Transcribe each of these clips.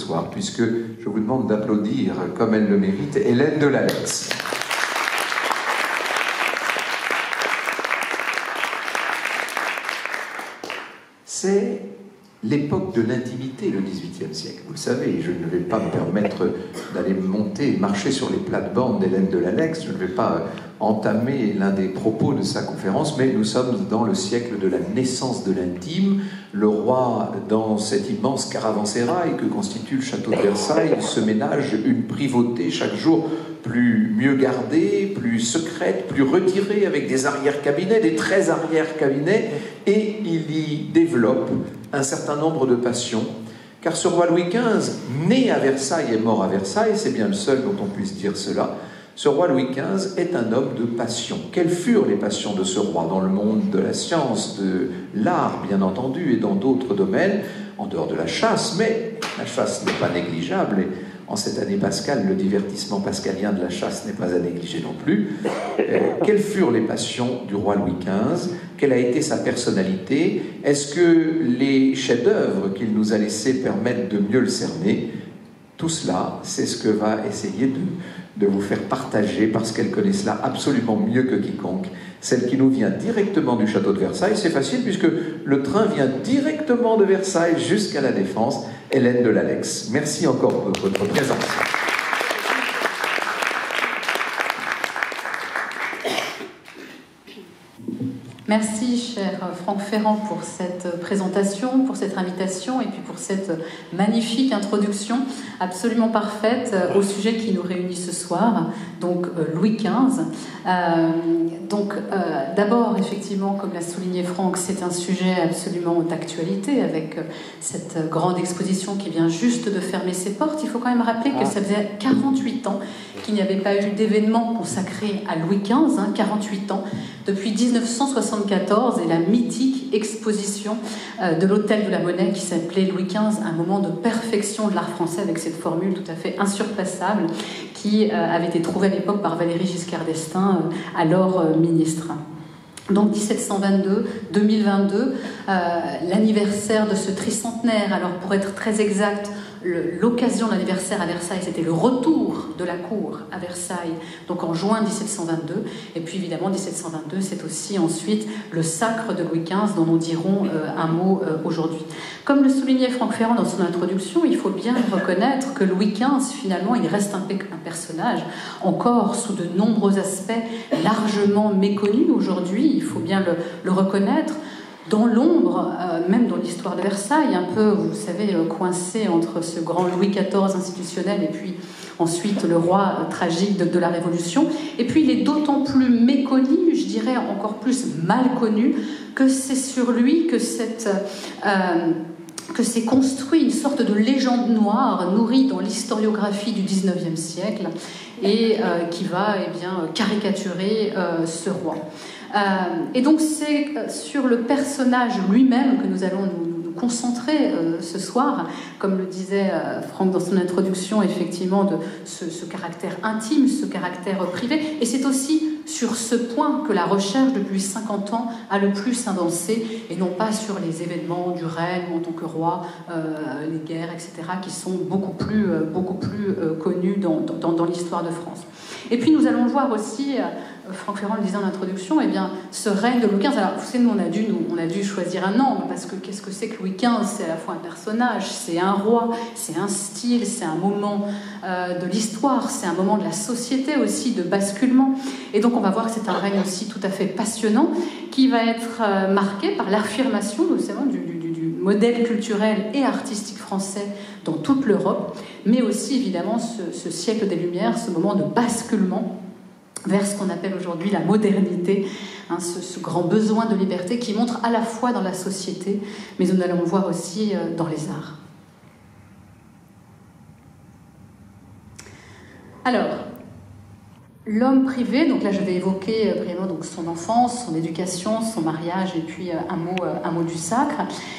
soir, puisque je vous demande d'applaudir, comme elle le mérite, Hélène de Lalex. C'est l'époque de l'intimité, le XVIIIe siècle. Vous le savez, je ne vais pas me permettre d'aller monter et marcher sur les plates-bandes d'Hélène de Lalex, je ne vais pas entamer l'un des propos de sa conférence, mais nous sommes dans le siècle de la naissance de l'intime. Le roi, dans cet immense caravansérail que constitue le château de Versailles, se ménage une privauté chaque jour mieux gardée, plus secrète, plus retirée, avec des arrière-cabinets, des très arrière-cabinets, et il y développe un certain nombre de passions, car ce roi Louis XV, né à Versailles et mort à Versailles, c'est bien le seul dont on puisse dire cela, ce roi Louis XV est un homme de passion. Quelles furent les passions de ce roi dans le monde de la science, de l'art, bien entendu, et dans d'autres domaines, en dehors de la chasse, mais la chasse n'est pas négligeable, et en cette année pascale, le divertissement pascalien de la chasse n'est pas à négliger non plus. Quelles furent les passions du roi Louis XV? Quelle a été sa personnalité? Est-ce que les chefs-d'œuvre qu'il nous a laissés permettent de mieux le cerner? Tout cela, c'est ce que va essayer de vous faire partager, parce qu'elle connaît cela absolument mieux que quiconque. Celle qui nous vient directement du château de Versailles, c'est facile puisque le train vient directement de Versailles jusqu'à la Défense. Hélène de Lalex, merci encore pour votre présence. Merci, cher Franck Ferrand, pour cette présentation, pour cette invitation et puis pour cette magnifique introduction absolument parfaite au sujet qui nous réunit ce soir, donc Louis XV. D'abord, effectivement, comme l'a souligné Franck, c'est un sujet absolument d'actualité avec cette grande exposition qui vient juste de fermer ses portes. Il faut quand même rappeler que ça faisait 48 ans qu'il n'y avait pas eu d'événement consacré à Louis XV, 48 ans, depuis 1974 et la mythique exposition de l'Hôtel de la Monnaie qui s'appelait Louis XV, un moment de perfection de l'art français, avec cette formule tout à fait insurpassable qui avait été trouvée à l'époque par Valéry Giscard d'Estaing, alors ministre. Donc 1722-2022, l'anniversaire de ce tricentenaire. Alors pour être très exact, l'occasion de l'anniversaire à Versailles, c'était le retour de la cour à Versailles, donc en juin 1722. Et puis évidemment, 1722, c'est aussi ensuite le sacre de Louis XV, dont nous dirons un mot aujourd'hui. Comme le soulignait Franck Ferrand dans son introduction, il faut bien reconnaître que Louis XV, finalement, il reste un personnage encore sous de nombreux aspects largement méconnu aujourd'hui, il faut bien le reconnaître. Dans l'ombre, même dans l'histoire de Versailles, un peu, vous savez, coincé entre ce grand Louis XIV institutionnel et puis ensuite le roi tragique de la Révolution. Et puis il est d'autant plus méconnu, je dirais encore plus mal connu, que c'est sur lui que s'est construit une sorte de légende noire nourrie dans l'historiographie du XIXe siècle et qui va caricaturer ce roi. Et donc c'est sur le personnage lui-même que nous allons nous concentrer ce soir, comme le disait Franck dans son introduction, effectivement, de ce caractère intime, ce caractère privé. Et c'est aussi sur ce point que la recherche, depuis 50 ans, a le plus avancé, et non pas sur les événements du règne en tant que roi, les guerres, etc., qui sont beaucoup plus connus dans l'histoire de France. Et puis nous allons voir aussi, Franck Ferrand le disait en introduction, ce règne de Louis XV. Alors vous savez, nous on a dû choisir un angle, parce que qu'est-ce que c'est que Louis XV? C'est à la fois un personnage, c'est un roi, c'est un style, c'est un moment de l'histoire, c'est un moment de la société aussi, de basculement. Et donc on va voir que c'est un règne aussi tout à fait passionnant, qui va être marqué par l'affirmation, nous savons, du modèle culturel et artistique français dans toute l'Europe, mais aussi évidemment ce siècle des Lumières, ce moment de basculement vers ce qu'on appelle aujourd'hui la modernité, ce grand besoin de liberté qui montre à la fois dans la société, mais nous allons le voir aussi dans les arts. Alors, l'homme privé, donc là je vais évoquer brièvement son enfance, son éducation, son mariage et puis un mot du sacre.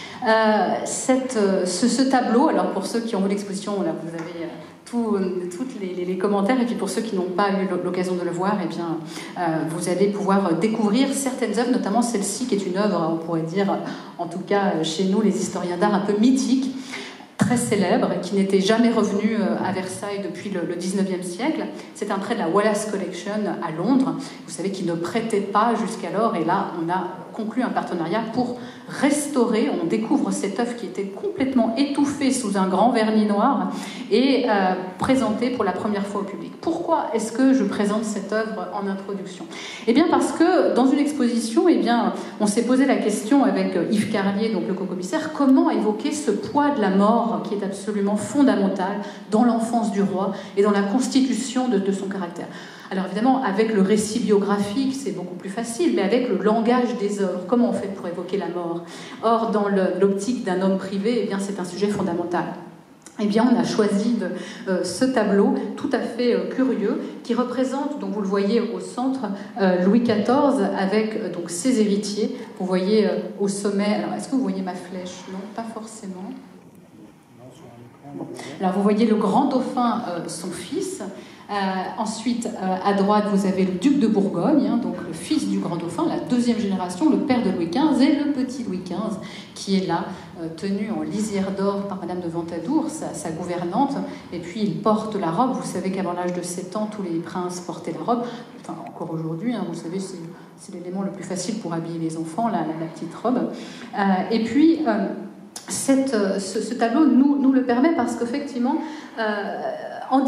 Ce tableau, alors pour ceux qui ont vu l'exposition, là vous avez tous les commentaires, et puis pour ceux qui n'ont pas eu l'occasion de le voir, vous allez pouvoir découvrir certaines œuvres, notamment celle-ci qui est une œuvre, on pourrait dire, en tout cas chez nous les historiens d'art, un peu mythique, très célèbre, qui n'était jamais revenu à Versailles depuis le 19e siècle. C'est un trait de la Wallace Collection à Londres, vous savez, qui ne prêtait pas jusqu'alors, et là on a conclu un partenariat pour restaurer. On découvre cette œuvre qui était complètement étouffée sous un grand vernis noir et présentée pour la première fois au public. Pourquoi est-ce que je présente cette œuvre en introduction? Eh bien parce que dans une exposition, eh bien, on s'est posé la question avec Yves Carlier, donc le co-commissaire, comment évoquer ce poids de la mort qui est absolument fondamental dans l'enfance du roi et dans la constitution de son caractère. Alors évidemment, avec le récit biographique, c'est beaucoup plus facile, mais avec le langage des œuvres, comment on fait pour évoquer la mort? Or, dans l'optique d'un homme privé, eh bien, c'est un sujet fondamental. Eh bien, on a choisi ce tableau tout à fait curieux qui représente, donc vous le voyez au centre, Louis XIV avec donc ses héritiers. Vous voyez au sommet. Alors, est-ce que vous voyez ma flèche? Non, pas forcément. Bon. Alors, vous voyez le grand dauphin, son fils. Ensuite, à droite, vous avez le duc de Bourgogne, hein, donc le fils du grand dauphin, la deuxième génération, le père de Louis XV, et le petit Louis XV, qui est là, tenu en lisière d'or par Madame de Ventadour, sa gouvernante. Et puis, il porte la robe. Vous savez qu'avant l'âge de 7 ans, tous les princes portaient la robe. Enfin, encore aujourd'hui, hein, vous savez, c'est l'élément le plus facile pour habiller les enfants, la petite robe. Et puis... ce tableau nous le permet parce qu'effectivement, en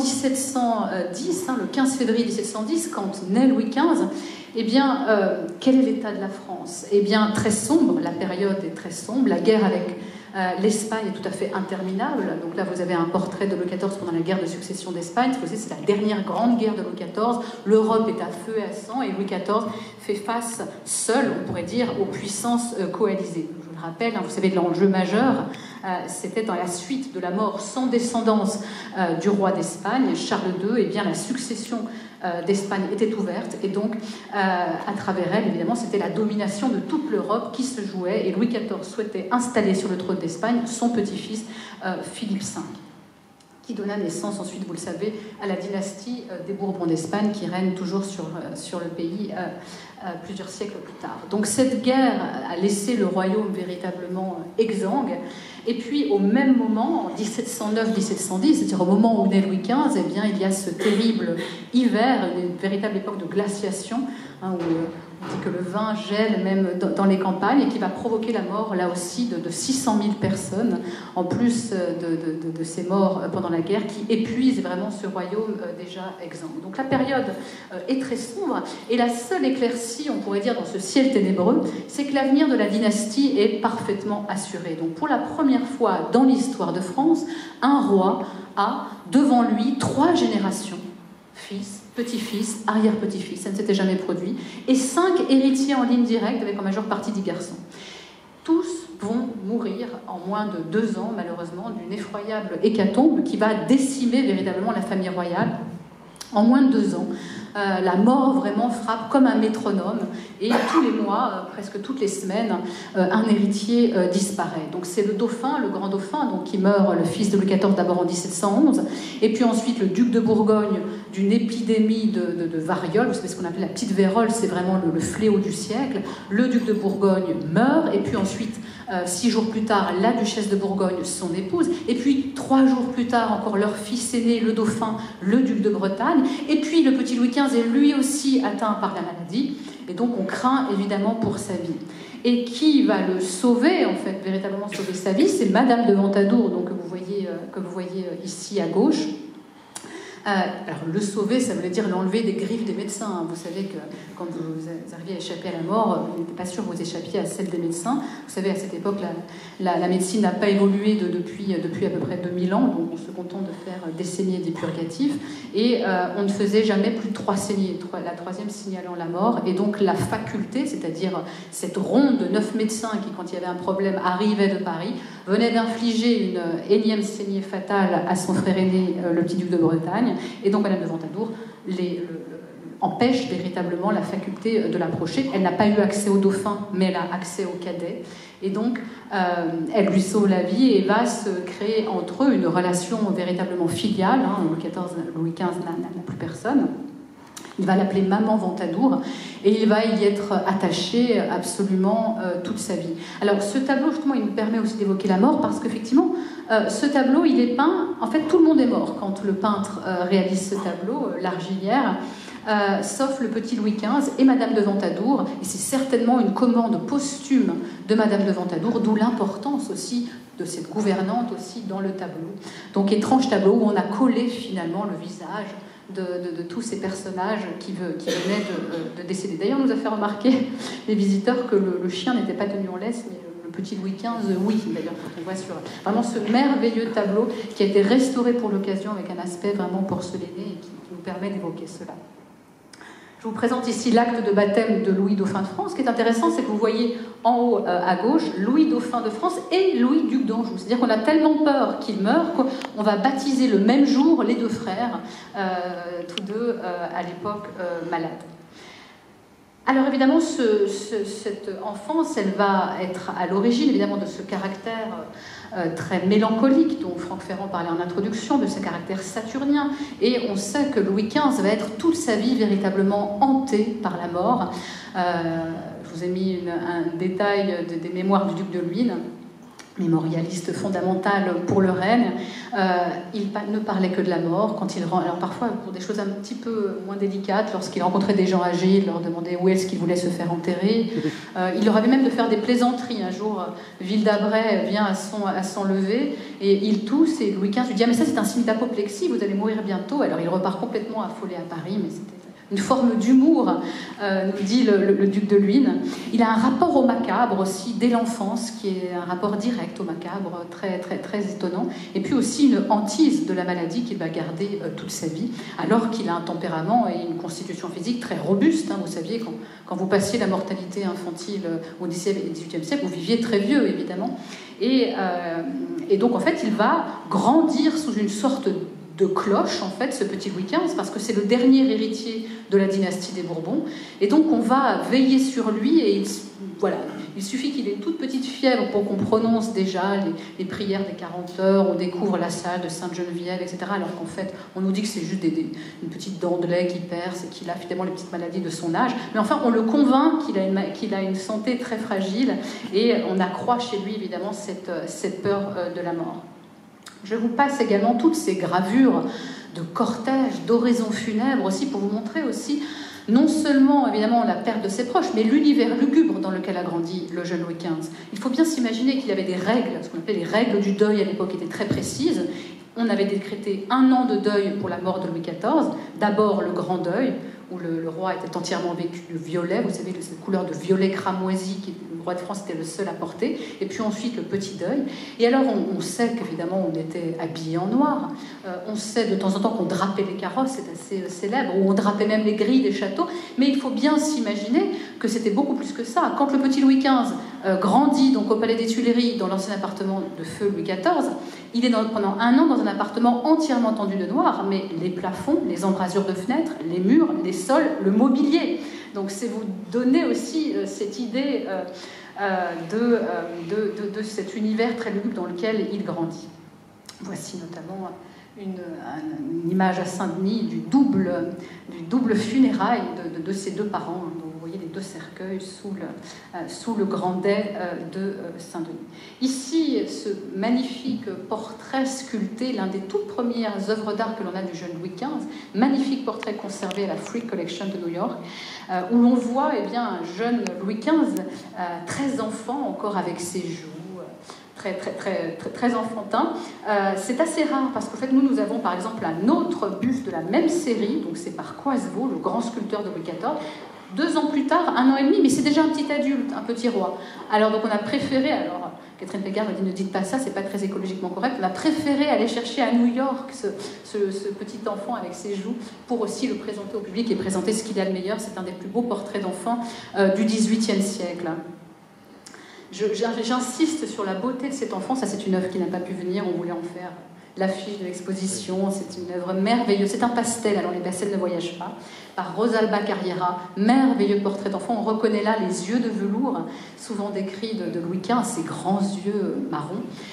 1710, hein, le 15 février 1710, quand naît Louis XV, eh bien, quel est l'état de la France? Eh bien, très sombre, la période est très sombre, la guerre avec l'Espagne est tout à fait interminable. Donc là, vous avez un portrait de Louis XIV pendant la guerre de succession d'Espagne. C'est la dernière grande guerre de Louis XIV. L'Europe est à feu et à sang, et Louis XIV fait face seul, on pourrait dire, aux puissances coalisées. Je le rappelle, hein, vous savez, l'enjeu majeur, c'était dans la suite de la mort sans descendance du roi d'Espagne, Charles II, et bien la succession d'Espagne était ouverte, et donc à travers elle, évidemment, c'était la domination de toute l'Europe qui se jouait, et Louis XIV souhaitait installer sur le trône d'Espagne son petit-fils Philippe V, qui donna naissance ensuite, vous le savez, à la dynastie des Bourbons d'Espagne, qui règne toujours sur le pays plusieurs siècles plus tard. Donc cette guerre a laissé le royaume véritablement exsangue. Et puis au même moment, en 1709-1710, c'est-à-dire au moment où naît Louis XV, eh bien, il y a ce terrible hiver, une véritable époque de glaciation, hein, où on dit que le vin gèle même dans les campagnes, et qui va provoquer la mort, là aussi, de 600 000 personnes, en plus de ces morts pendant la guerre, qui épuisent vraiment ce royaume déjà exsangue. Donc la période est très sombre, et la seule éclaircie, on pourrait dire, dans ce ciel ténébreux, c'est que l'avenir de la dynastie est parfaitement assuré. Donc pour la première fois dans l'histoire de France, un roi a devant lui 3 générations, fils, petit-fils, arrière-petit-fils, ça ne s'était jamais produit, et 5 héritiers en ligne directe, avec en majeure partie 10 garçons. Tous vont mourir en moins de 2 ans, malheureusement, d'une effroyable hécatombe qui va décimer véritablement la famille royale. En moins de 2 ans, la mort vraiment frappe comme un métronome, et tous les mois, presque toutes les semaines, un héritier disparaît. Donc c'est le dauphin, le grand dauphin, donc, qui meurt, le fils de Louis XIV, d'abord en 1711, et puis ensuite le duc de Bourgogne d'une épidémie de variole. Vous savez ce qu'on appelle la petite vérole, c'est vraiment le fléau du siècle. Le duc de Bourgogne meurt, et puis ensuite 6 jours plus tard, la duchesse de Bourgogne, son épouse, et puis 3 jours plus tard, encore leur fils aîné, le dauphin, le duc de Bretagne, et puis le petit Louis XV est lui aussi atteint par la maladie, et donc on craint évidemment pour sa vie. Et qui va le sauver, en fait, véritablement sauver sa vie, c'est Madame de Ventadour, donc, que vous voyez ici à gauche. Alors, le sauver, ça voulait dire l'enlever des griffes des médecins. Vous savez que quand vous arriviez à échapper à la mort, vous n'êtes pas sûr que vous échappiez à celle des médecins. Vous savez, à cette époque, la médecine n'a pas évolué depuis à peu près 2000 ans, donc on se contente de faire des saignées, des purgatifs, et on ne faisait jamais plus de 3 saignées, la 3e signalant la mort, et donc la faculté, c'est-à-dire cette ronde de 9 médecins qui, quand il y avait un problème, arrivaient de Paris, venait d'infliger une énième saignée fatale à son frère aîné, le petit duc de Bretagne, et donc Madame de Ventadour empêche véritablement la faculté de l'approcher. Elle n'a pas eu accès au dauphin, mais elle a accès au cadet, et donc elle lui sauve la vie, et va se créer entre eux une relation véritablement filiale. Louis XV n'a plus personne. Il va l'appeler Maman Ventadour et il va y être attaché absolument toute sa vie. Alors ce tableau, justement, il nous permet aussi d'évoquer la mort parce qu'effectivement, ce tableau, il est peint... En fait, tout le monde est mort quand le peintre réalise ce tableau, l'Argilière, sauf le petit Louis XV et Madame de Ventadour. Et c'est certainement une commande posthume de Madame de Ventadour, d'où l'importance aussi de cette gouvernante aussi dans le tableau. Donc étrange tableau où on a collé finalement le visage de tous ces personnages qui venaient de décéder. D'ailleurs, on nous a fait remarquer, les visiteurs, que le chien n'était pas tenu en laisse, mais le petit Louis XV, oui, d'ailleurs, quand on voit sur vraiment ce merveilleux tableau qui a été restauré pour l'occasion avec un aspect vraiment porcelané et qui nous permet d'évoquer cela. Je vous présente ici l'acte de baptême de Louis Dauphin de France. Ce qui est intéressant, c'est que vous voyez en haut à gauche Louis Dauphin de France et Louis Duc d'Anjou. C'est-à-dire qu'on a tellement peur qu'il meure qu'on va baptiser le même jour les deux frères, tous deux à l'époque malades. Alors évidemment, cette enfance, elle va être à l'origine évidemment de ce caractère très mélancolique dont Franck Ferrand parlait en introduction, de ce caractère saturnien. Et on sait que Louis XV va être toute sa vie véritablement hanté par la mort. Je vous ai mis un détail des mémoires du duc de Luynes, mémorialiste fondamental pour le règne. Il ne parlait que de la mort quand il alors parfois pour des choses un petit peu moins délicates, lorsqu'il rencontrait des gens âgés, il leur demandait où est-ce qu'ils voulaient se faire enterrer. Il leur avait même de faire des plaisanteries. Un jour, Ville d'Abray vient à son lever et il tousse et Louis XV lui dit « Ah mais ça c'est un signe d'apoplexie, vous allez mourir bientôt ». Alors il repart complètement affolé à Paris, mais c'était une forme d'humour, nous dit le duc de Luynes. Il a un rapport au macabre aussi dès l'enfance, qui est un rapport direct au macabre, très, très, très étonnant. Et puis aussi une hantise de la maladie qu'il va garder toute sa vie, alors qu'il a un tempérament et une constitution physique très robuste. Vous saviez, quand vous passiez la mortalité infantile au XVIIe et XVIIIe siècle, vous viviez très vieux, évidemment. Et donc, en fait, il va grandir sous une sorte de cloche, en fait, ce petit Louis XV, parce que c'est le dernier héritier de la dynastie des Bourbons. Et donc, on va veiller sur lui et il suffit qu'il ait une toute petite fièvre pour qu'on prononce déjà les prières des 40 heures, on découvre la salle de Sainte-Geneviève, etc. Alors qu'en fait, on nous dit que c'est juste une petite dent de lait qui perce et qu'il a finalement les petites maladies de son âge. Mais enfin, on le convainc qu'il a une santé très fragile et on accroît chez lui, évidemment, cette peur de la mort. Je vous passe également toutes ces gravures de cortèges, d'oraisons funèbres aussi, pour vous montrer aussi non seulement évidemment la perte de ses proches, mais l'univers lugubre dans lequel a grandi le jeune Louis XV. Il faut bien s'imaginer qu'il y avait des règles, ce qu'on appelait les règles du deuil à l'époque étaient très précises. On avait décrété 1 an de deuil pour la mort de Louis XIV. D'abord le grand deuil, où le roi était entièrement vêtu de violet, vous savez, de cette couleur de violet cramoisi que le roi de France était le seul à porter, et puis ensuite le petit deuil. Et alors on sait qu'évidemment on était habillés en noir, on sait de temps en temps qu'on drapait les carrosses, c'est assez célèbre, ou on drapait même les grilles des châteaux, mais il faut bien s'imaginer que c'était beaucoup plus que ça. Quand le petit Louis XV grandit donc au Palais des Tuileries, dans l'ancien appartement de feu Louis XIV, il est pendant 1 an dans un appartement entièrement tendu de noir, mais les plafonds, les embrasures de fenêtres, les murs, les sols, le mobilier. Donc c'est vous donner aussi cette idée de cet univers très lugubre dans lequel il grandit. Voici notamment une image à Saint-Denis du double funérail de ses 2 parents. Donc vous voyez les 2 cercueils sous le grand dais de Saint-Denis. Ici, ce magnifique portrait sculpté, l'un des toutes premières œuvres d'art que l'on a du jeune Louis XV, magnifique portrait conservé à la Frick Collection de New York, où l'on voit un jeune Louis XV, très enfant, encore avec ses joues, très enfantin. C'est assez rare parce qu'en fait nous avons par exemple un autre buste de la même série, donc c'est par Coisevaux, le grand sculpteur de Louis XIV. 2 ans plus tard, 1 an et demi, mais c'est déjà un petit adulte, un petit roi. Alors donc on a préféré, Catherine Pégard me dit ne dites pas ça, c'est pas très écologiquement correct, on a préféré aller chercher à New York ce petit enfant avec ses joues pour aussi le présenter au public et présenter ce qu'il a de meilleur. C'est un des plus beaux portraits d'enfants du XVIIIe siècle. J'insiste sur la beauté de cet enfant. Ça, c'est une œuvre qui n'a pas pu venir. On voulait en faire l'affiche de l'exposition. C'est une œuvre merveilleuse. C'est un pastel, alors les pastels ne voyagent pas. Par Rosalba Carriera, merveilleux portrait d'enfant. On reconnaît là les yeux de velours, souvent décrits de Louis XV, ses grands yeux marrons.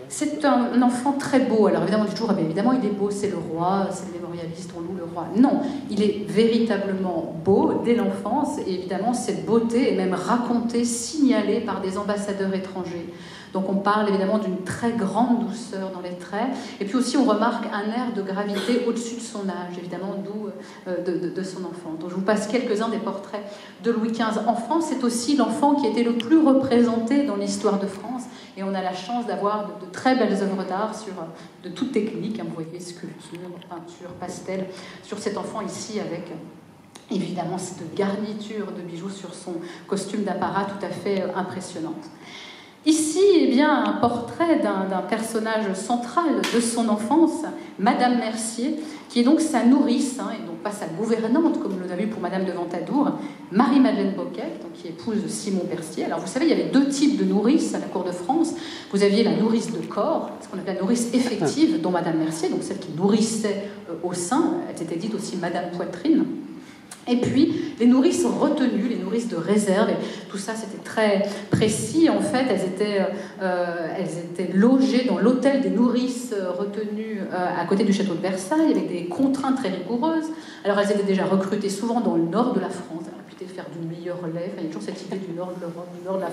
C'est un enfant très beau. Alors évidemment, on dit toujours, évidemment, il est beau, c'est le roi, c'est le mémorialiste, on loue le roi. Non, il est véritablement beau dès l'enfance, et évidemment, cette beauté est même racontée, signalée par des ambassadeurs étrangers. Donc on parle évidemment d'une très grande douceur dans les traits, et puis aussi on remarque un air de gravité au-dessus de son âge, évidemment, d'où de son enfant. Donc je vous passe quelques-uns des portraits de Louis XV. Enfant, c'est aussi l'enfant qui était le plus représenté dans l'histoire de France, et on a la chance d'avoir de très belles œuvres d'art de toute technique, hein, vous voyez, sculpture, peinture, pastel, sur cet enfant ici avec... évidemment, cette garniture de bijoux sur son costume d'apparat tout à fait impressionnante. Ici, eh bien, un portrait d'un personnage central de son enfance, Madame Mercier, qui est donc sa nourrice, hein, et donc pas sa gouvernante, comme on l'a vu pour Madame de Ventadour, Marie-Madeleine Boquet, donc, qui épouse Simon Percier. Alors, vous savez, il y avait deux types de nourrices à la cour de France. Vous aviez la nourrice de corps, ce qu'on appelle la nourrice effective, dont Madame Mercier, donc celle qui nourrissait au sein, elle était dite aussi Madame Poitrine. Et puis, les nourrices retenues, les nourrices de réserve, et tout ça c'était très précis. En fait, elles étaient logées dans l'hôtel des nourrices retenues à côté du château de Versailles, avec des contraintes très rigoureuses. Alors, elles étaient déjà recrutées souvent dans le nord de la France, la réputé de faire du meilleur lait. Enfin, il y a toujours cette idée du nord de l'Europe, du nord de la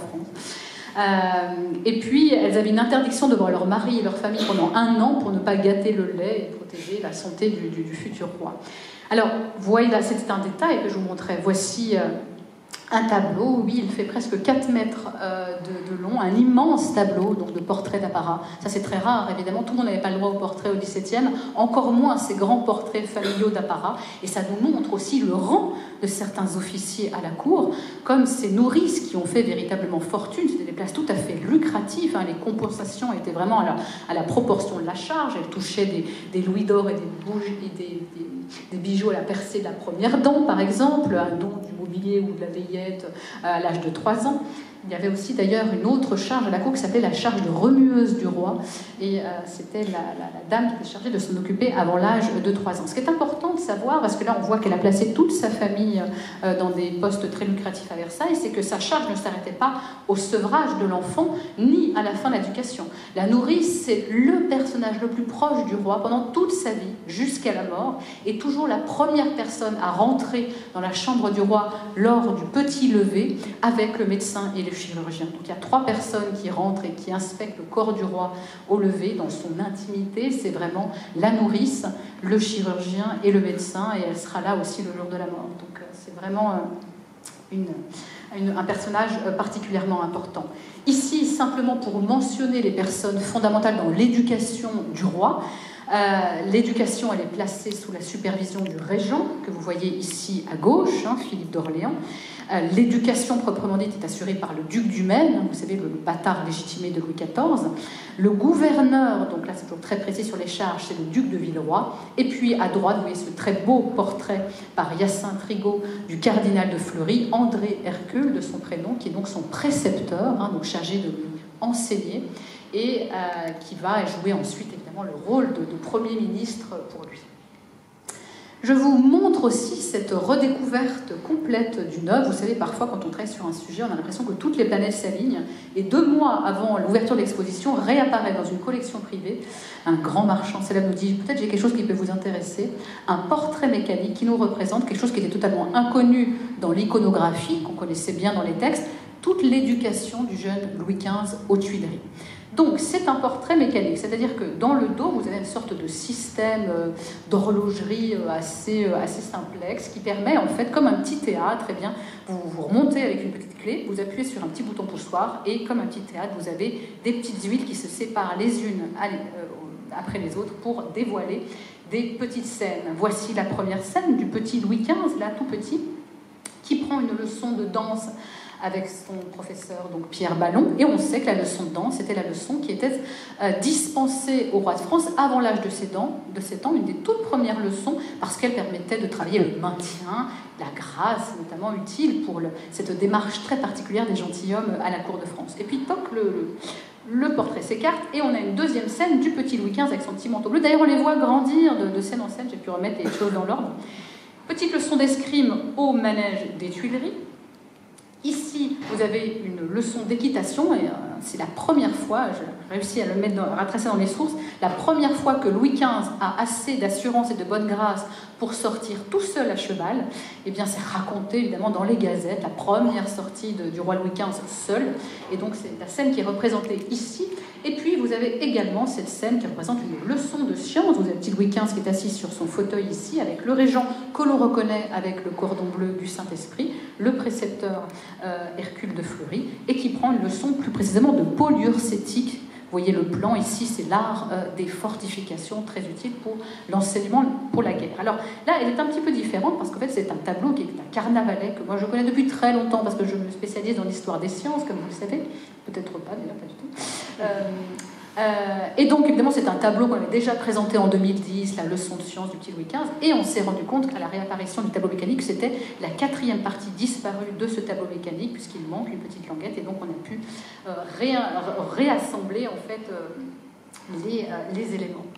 France. Et puis, elles avaient une interdiction de voir leur mari et leur famille pendant 1 an pour ne pas gâter le lait et protéger la santé du futur roi. Alors, vous voyez là, c'était un détail que je vous montrais. Voici un tableau, oui, il fait presque 4 mètres de long, un immense tableau donc de portraits d'apparat. Ça, c'est très rare, évidemment. Tout le monde n'avait pas le droit au portrait au XVIIe, encore moins ces grands portraits familiaux d'apparat. Et ça nous montre aussi le rang de certains officiers à la cour, comme ces nourrices qui ont fait véritablement fortune. C'était des places tout à fait lucratives, hein. Les compensations étaient vraiment à la proportion de la charge. Elles touchaient des louis d'or et des bijoux à la percée de la première dent, par exemple, un don du mobilier ou de la veillette à l'âge de 3 ans. Il y avait aussi d'ailleurs une autre charge à la cour qui s'appelait la charge de remueuse du roi, et c'était la dame qui était chargée de s'en occuper avant l'âge de 3 ans. Ce qui est important de savoir, parce que là on voit qu'elle a placé toute sa famille dans des postes très lucratifs à Versailles, c'est que sa charge ne s'arrêtait pas au sevrage de l'enfant, ni à la fin de l'éducation. La nourrice, c'est le personnage le plus proche du roi pendant toute sa vie, jusqu'à la mort, et toujours la première personne à rentrer dans la chambre du roi lors du petit lever avec le médecin et le chirurgien. Donc il y a 3 personnes qui rentrent et qui inspectent le corps du roi au lever, dans son intimité. C'est vraiment la nourrice, le chirurgien et le médecin, et elle sera là aussi le jour de la mort. Donc c'est vraiment un personnage particulièrement important. Ici, simplement pour mentionner les personnes fondamentales dans l'éducation du roi. L'éducation, elle est placée sous la supervision du régent, que vous voyez ici à gauche, hein, Philippe d'Orléans. L'éducation proprement dite est assurée par le duc du Maine, vous savez, le bâtard légitimé de Louis XIV. Le gouverneur, donc là c'est toujours très précis sur les charges, c'est le duc de Villeroy. Et puis à droite, vous voyez ce très beau portrait par Hyacinthe Rigaud du cardinal de Fleury, André Hercule de son prénom, qui est donc son précepteur, hein, donc chargé de lui enseigner, et qui va jouer ensuite évidemment le rôle de Premier ministre pour lui. Je vous montre aussi cette redécouverte complète d'une œuvre. Vous savez, parfois, quand on travaille sur un sujet, on a l'impression que toutes les planètes s'alignent. Et 2 mois avant l'ouverture de l'exposition, réapparaît dans une collection privée, un grand marchand célèbre nous dit « Peut-être j'ai quelque chose qui peut vous intéresser », un portrait mécanique qui nous représente quelque chose qui était totalement inconnu dans l'iconographie, qu'on connaissait bien dans les textes, toute l'éducation du jeune Louis XV aux Tuileries. Donc, c'est un portrait mécanique, c'est-à-dire que dans le dos, vous avez une sorte de système d'horlogerie assez simplexe qui permet, en fait, comme un petit théâtre, eh bien, vous remontez avec une petite clé, vous appuyez sur un petit bouton poussoir et, comme un petit théâtre, vous avez des petites huiles qui se séparent les unes après les autres pour dévoiler des petites scènes. Voici la première scène du petit Louis XV, là, tout petit, qui prend une leçon de danse avec son professeur, donc Pierre Ballon, et on sait que la leçon de danse était la leçon qui était dispensée au roi de France avant l'âge de 7 ans, une des toutes premières leçons, parce qu'elle permettait de travailler le maintien, la grâce, notamment utile pour cette démarche très particulière des gentilshommes à la cour de France. Et puis, toc, le portrait s'écarte, et on a une deuxième scène du petit Louis XV avec son petit manteau bleu. D'ailleurs, on les voit grandir de scène en scène, j'ai pu remettre les choses dans l'ordre. Petite leçon d'escrime au manège des Tuileries. Ici, vous avez une leçon d'équitation, et c'est la première fois, j'ai réussi à le mettre à retracer dans les sources, la première fois que Louis XV a assez d'assurance et de bonne grâce pour sortir tout seul à cheval. Eh bien, c'est raconté évidemment dans les gazettes, la première sortie du roi Louis XV seul. Et donc, c'est la scène qui est représentée ici. Et puis, vous avez également cette scène qui représente une leçon de science. Vous avez petit Louis XV qui est assis sur son fauteuil ici, avec le régent que l'on reconnaît avec le cordon bleu du Saint-Esprit, le précepteur Hercule de Fleury, et qui prend une leçon plus précisément de polyurcétique. Vous voyez le plan ici, c'est l'art des fortifications, très utile pour l'enseignement, pour la guerre. Alors là, elle est un petit peu différente parce qu'en fait, c'est un tableau qui est un carnavalet que moi je connais depuis très longtemps parce que je me spécialise dans l'histoire des sciences, comme vous le savez. Peut-être pas, d'ailleurs, pas du tout. Et donc, évidemment, c'est un tableau qu'on avait déjà présenté en 2010, la leçon de science du petit Louis XV, et on s'est rendu compte qu'à la réapparition du tableau mécanique, c'était la 4e partie disparue de ce tableau mécanique, puisqu'il manque une petite languette, et donc on a pu réassembler, en fait, les éléments.